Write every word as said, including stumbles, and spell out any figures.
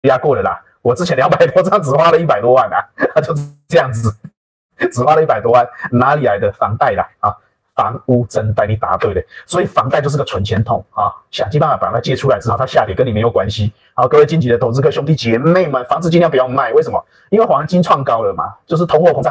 压过了啦。我之前两百多张只花了一百多万啊，就是这样子，只花了一百多万，哪里来的房贷啦啊？房屋增贷，你答对了。所以房贷就是个存钱筒啊，想尽办法把它借出来之后，它下跌跟你没有关系。好，各位金级的投资客兄弟姐妹们，房子尽量不要卖，为什么？因为黄金创高了嘛，就是通货膨胀。